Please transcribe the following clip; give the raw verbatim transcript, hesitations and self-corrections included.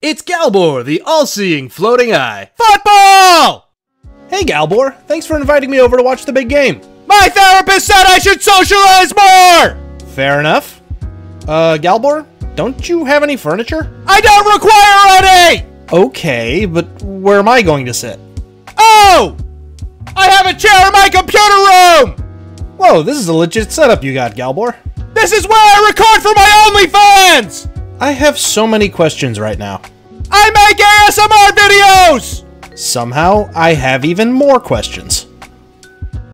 It's Galbor, the all-seeing floating eye. Football! Hey Galbor, thanks for inviting me over to watch the big game. My therapist said I should socialize more! Fair enough. Uh, Galbor, don't you have any furniture? I don't require any! Okay, but where am I going to sit? Oh! I have a chair in my computer room! Whoa, this is a legit setup you got, Galbor. This is where I record for my OnlyFans! I have so many questions right now. I make A S M R videos! Somehow, I have even more questions.